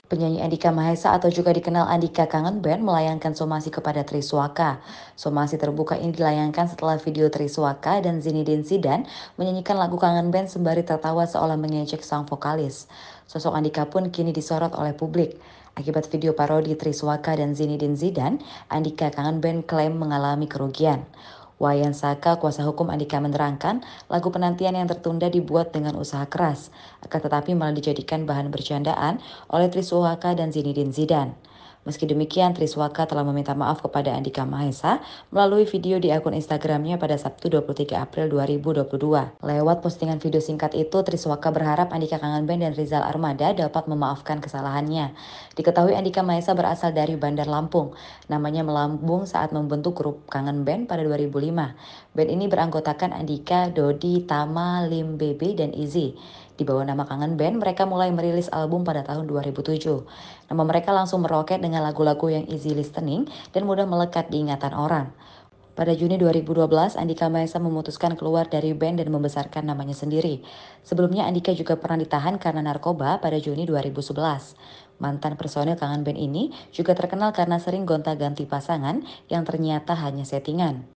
Penyanyi Andika Mahesa atau juga dikenal Andika Kangen Band melayangkan somasi kepada Triswaka. Somasi terbuka ini dilayangkan setelah video Triswaka dan Zinedine Zidane menyanyikan lagu Kangen Band sembari tertawa seolah mengejek sang vokalis. Sosok Andika pun kini disorot oleh publik. Akibat video parodi Triswaka dan Zinedine Zidane, Andika Kangen Band klaim mengalami kerugian. Wayan Saka, kuasa hukum Andika menerangkan, lagu penantian yang tertunda dibuat dengan usaha keras, akan tetapi malah dijadikan bahan bercandaan oleh Triswaka dan Zinedine Zidane. Meski demikian, Triswaka telah meminta maaf kepada Andika Mahesa melalui video di akun Instagramnya pada Sabtu 23 April 2022. Lewat postingan video singkat itu, Triswaka berharap Andika Kangen Band dan Rizal Armada dapat memaafkan kesalahannya. Diketahui Andika Mahesa berasal dari Bandar Lampung. Namanya melambung saat membentuk grup Kangen Band pada 2005. Band ini beranggotakan Andika, Dodi, Tama, Lim Bebe, dan Izzy. Di bawah nama Kangen Band, mereka mulai merilis album pada tahun 2007. Nama mereka langsung meroket dengan lagu-lagu yang easy listening dan mudah melekat di ingatan orang. Pada Juni 2012, Andika Mahesa memutuskan keluar dari band dan membesarkan namanya sendiri. Sebelumnya Andika juga pernah ditahan karena narkoba pada Juni 2011. Mantan personil Kangen Band ini juga terkenal karena sering gonta-ganti pasangan yang ternyata hanya settingan.